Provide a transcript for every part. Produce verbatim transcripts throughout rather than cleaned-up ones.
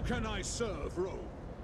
can I serve Rome?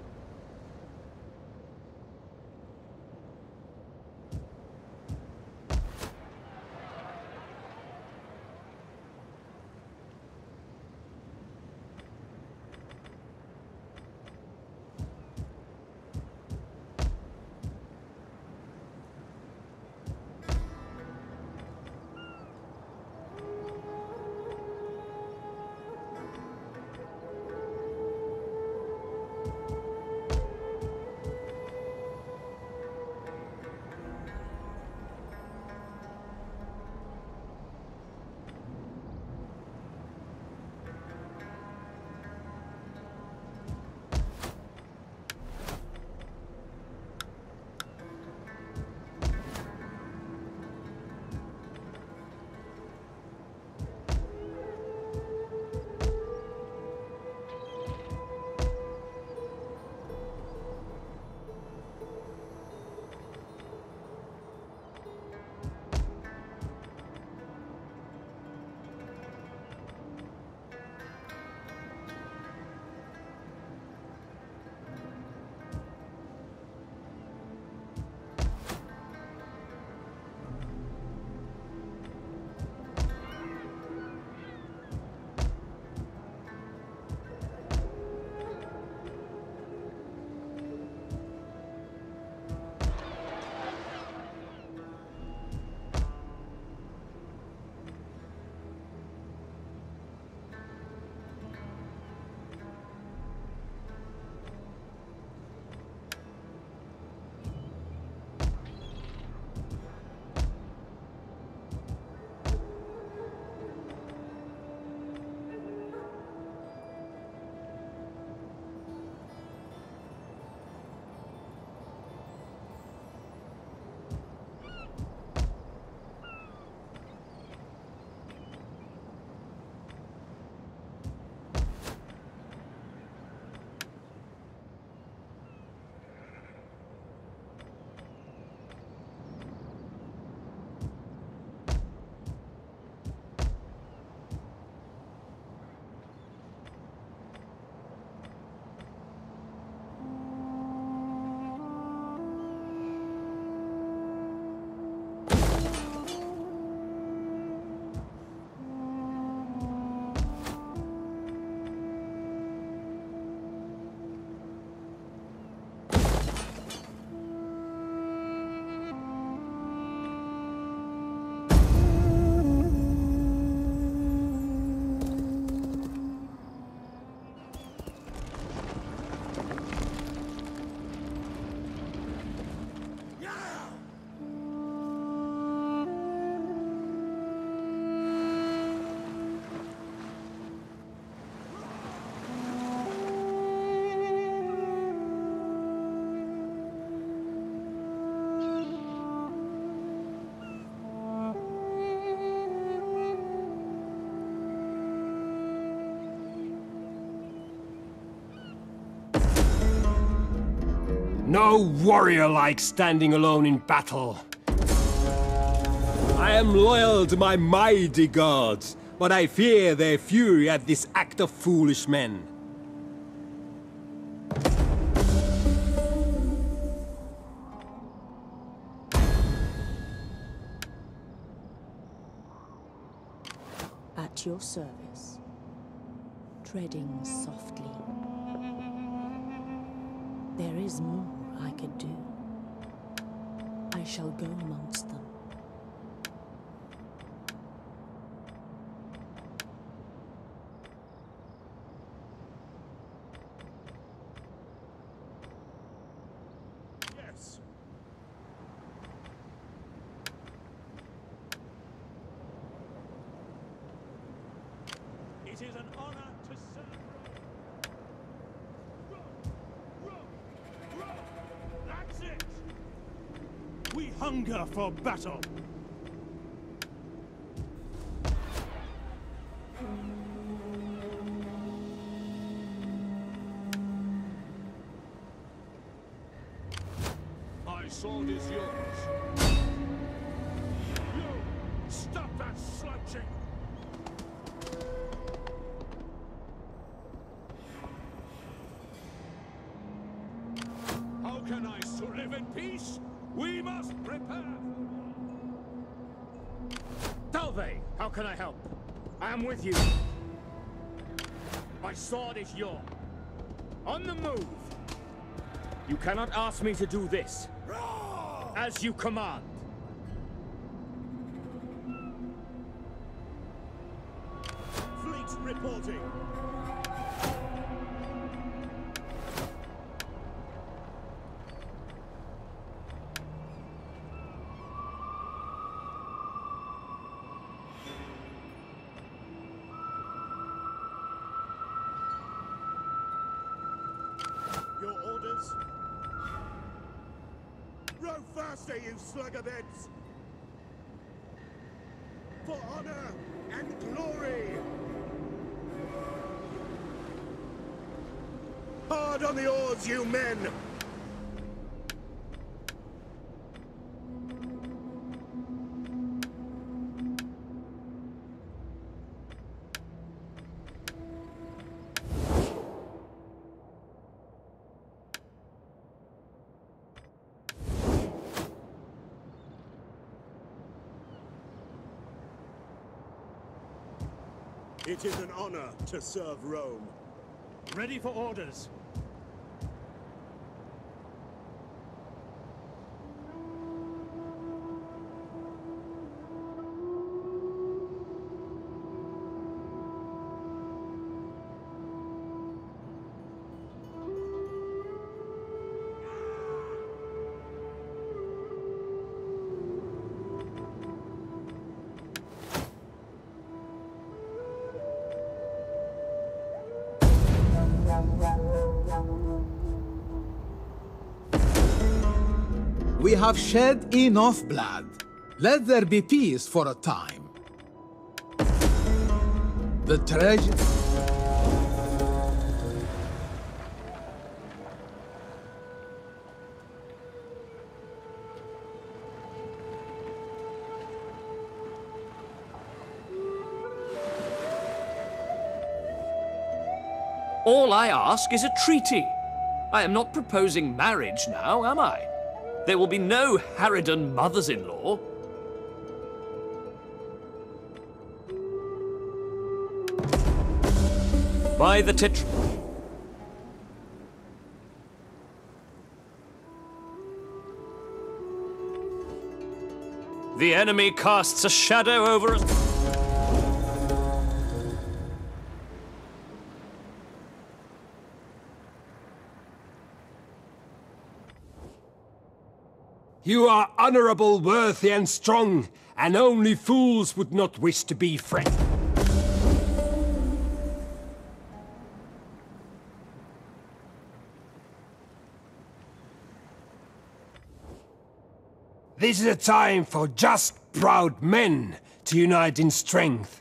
No warrior likes standing alone in battle. I am loyal to my mighty gods, but I fear their fury at this act of foolish men. At your service, treading softly. There is more I could do. I shall go amongst them. Yes. It is an honor to serve Rome. Rome, Rome, Rome. That's it. We hunger for battle. My sword is yours. You, stop that slouching! can I to live in peace? We must prepare. Dalve, how can I help? I am with you. My sword is yours. On the move. You cannot ask me to do this. As you command. Fleet reporting. Your orders? Row faster, you slugabeds! For honor and glory! Hard on the oars, you men! It is an honor to serve Rome. Ready for orders. We have shed enough blood. Let there be peace for a time. The treasure... All I ask is a treaty. I am not proposing marriage now, am I? There will be no harridan mothers-in-law. By the tit... The enemy casts a shadow over us. You are honorable, worthy, and strong, and only fools would not wish to be friends. This is a time for just, proud men to unite in strength.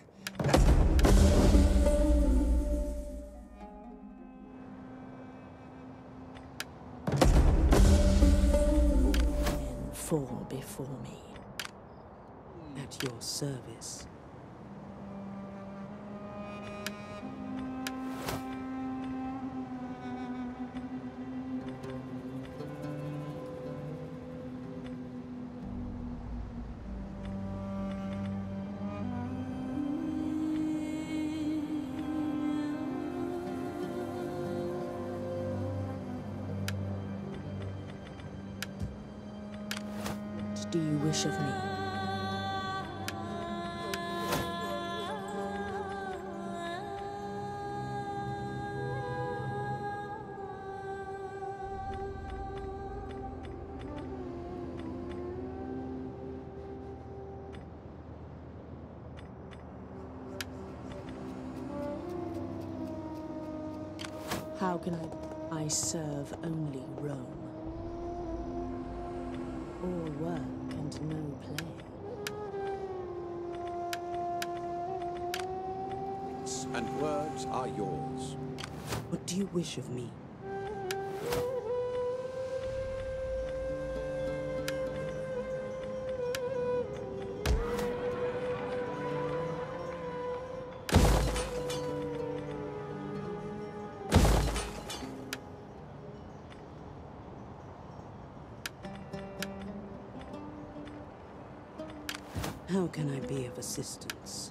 Fall before me, at your service. What do you wish of me? How can I? I serve only Rome. All work and no play. And words are yours. What do you wish of me? How can I be of assistance?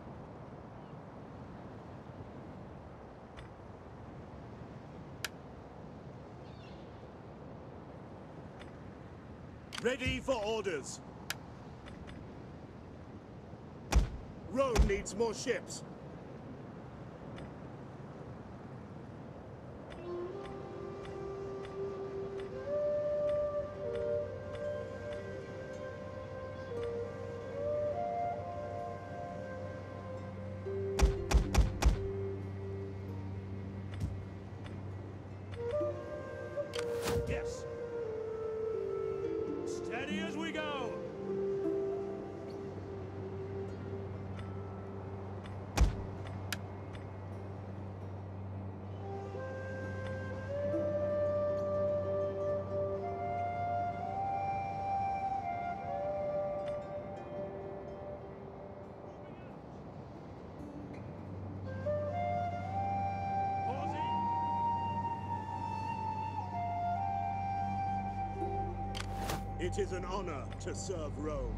Ready for orders. Rome needs more ships. Yes. Steady as we go. It is an honor to serve Rome.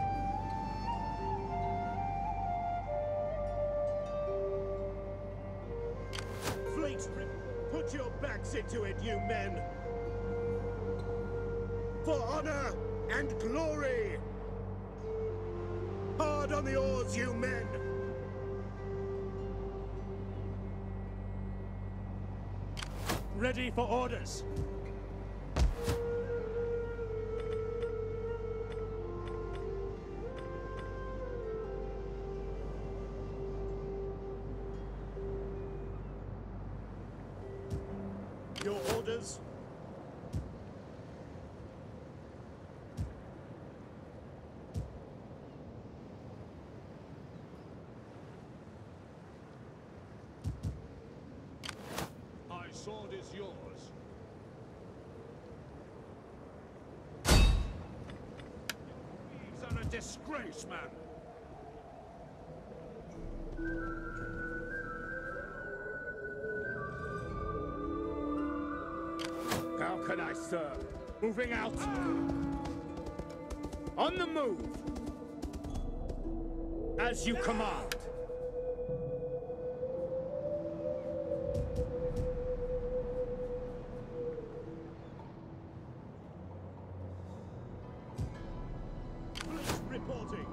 Fleet, put your backs into it, you men! For honor and glory! Hard on the oars, you men! Ready for orders! Your orders? My sword is yours. Thieves are a disgrace, man. How can I serve? Moving out. On the move. As you command. Police reporting.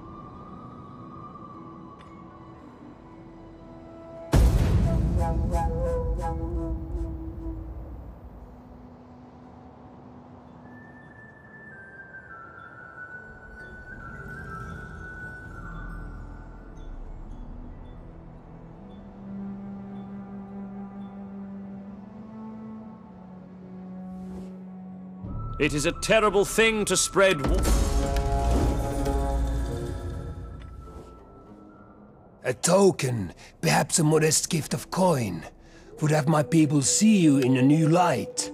It is a terrible thing to spread war. A token, perhaps a modest gift of coin, would have my people see you in a new light.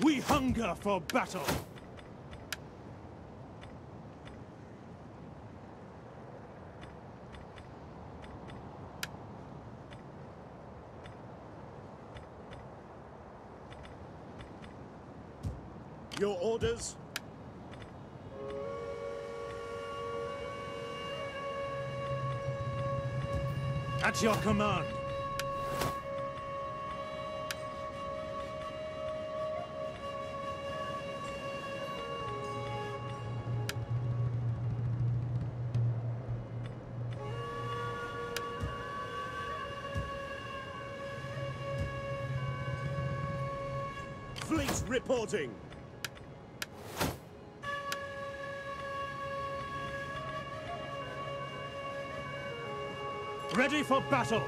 We hunger for battle. Your orders? At your command. Fleet reporting. Ready for battle.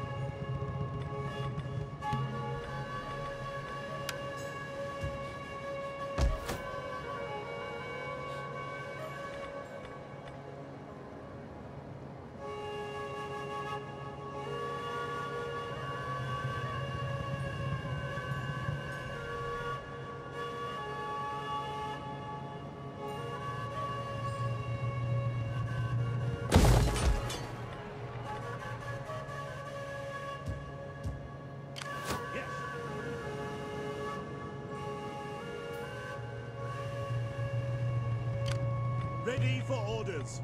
Ready for orders.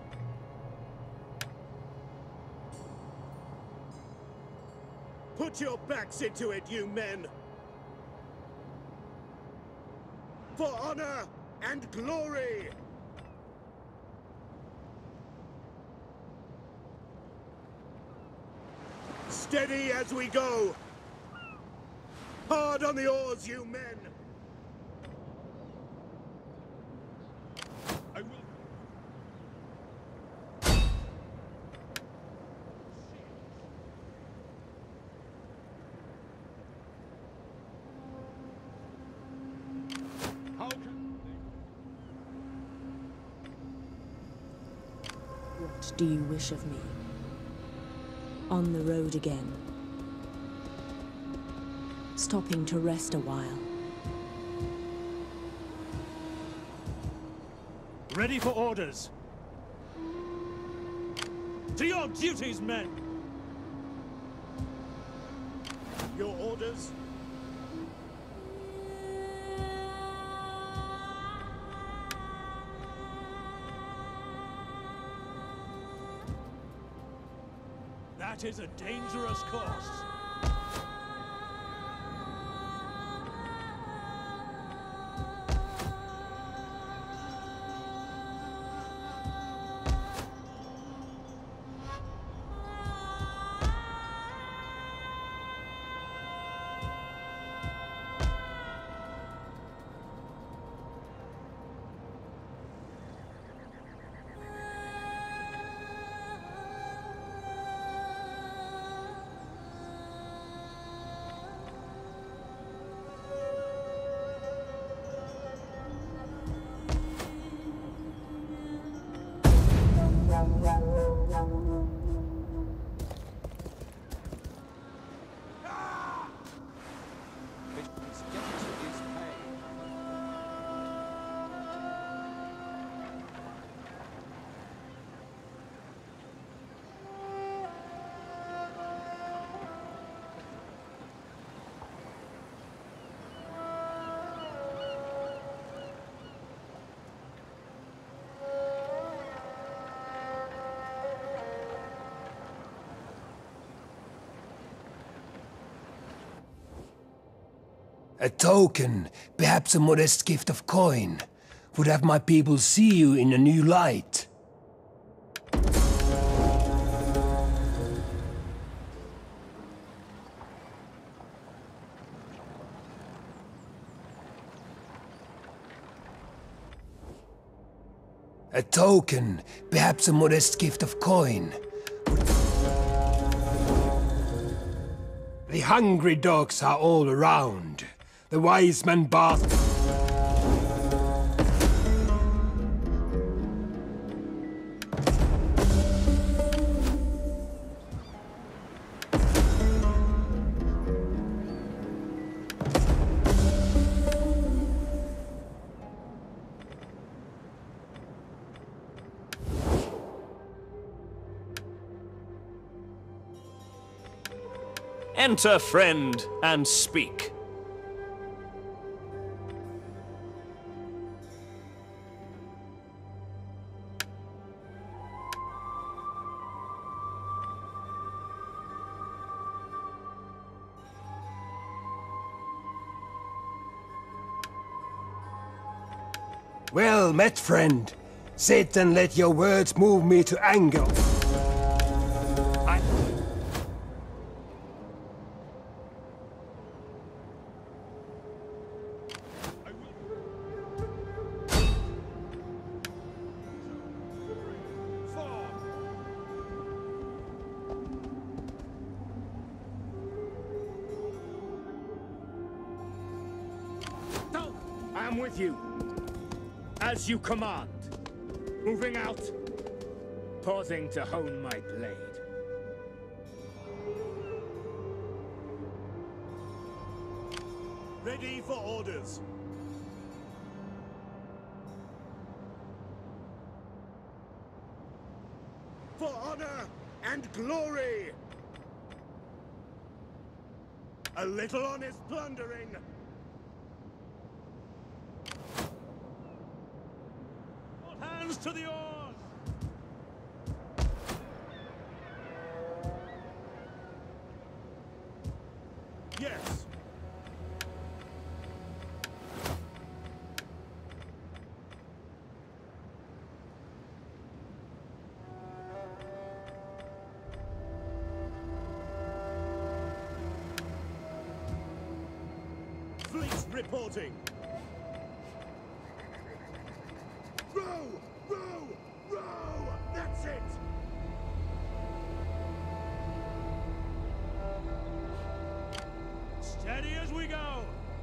Put your backs into it, you men! For honor and glory! Steady as we go! Hard on the oars, you men! I will. How can What do you wish of me? On the road again. Stopping to rest a while. Ready for orders. To your duties, men! Your orders? That is a dangerous course. A token, perhaps a modest gift of coin, would have my people see you in a new light. A token, perhaps a modest gift of coin. The hungry dogs are all around. The wise man bath. Enter, friend, and speak. Well met, friend. Sit and let your words move me to anger. I... I am with you. As you command. Moving out. Pausing to hone my blade. Ready for orders. For honor and glory. A little honest plundering. All hands to the oars. Yes. Fleet reporting. Row! Row! Row! That's it! Steady as we go!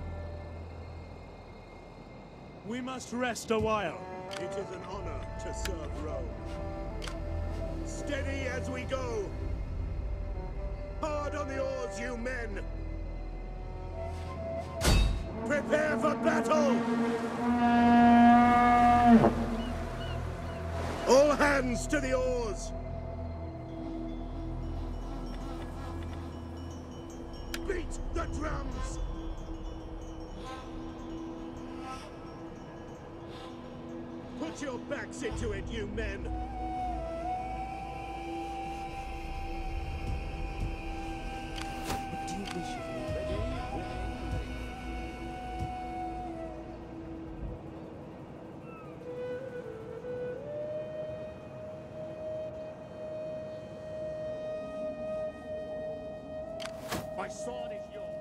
We must rest a while. It is an honor to serve Rome. Steady as we go! Hard on the oars, you men! Prepare for battle! All hands to the oars! Beat the drums! Put your backs into it, you men! What do you wish of me? My sword is yours.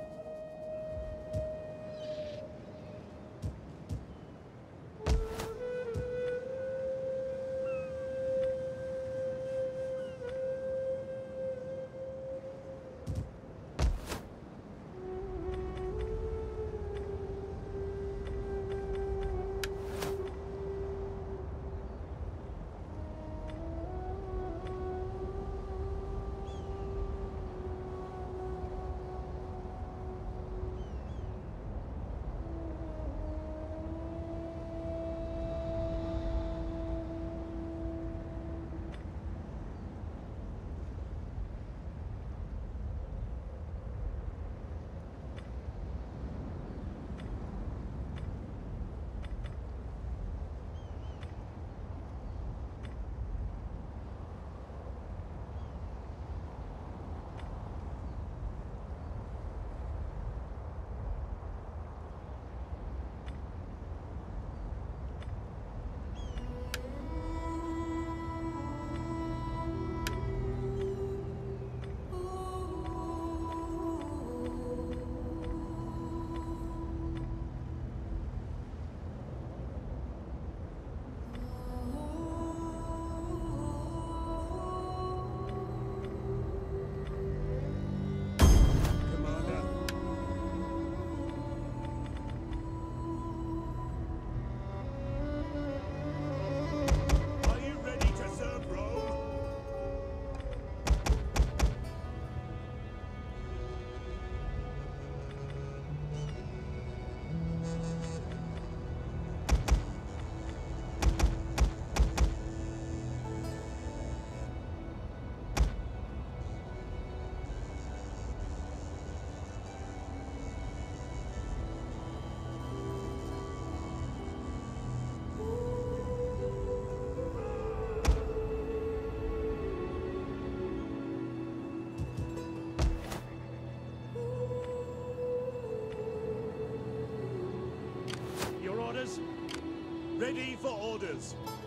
Ready for orders.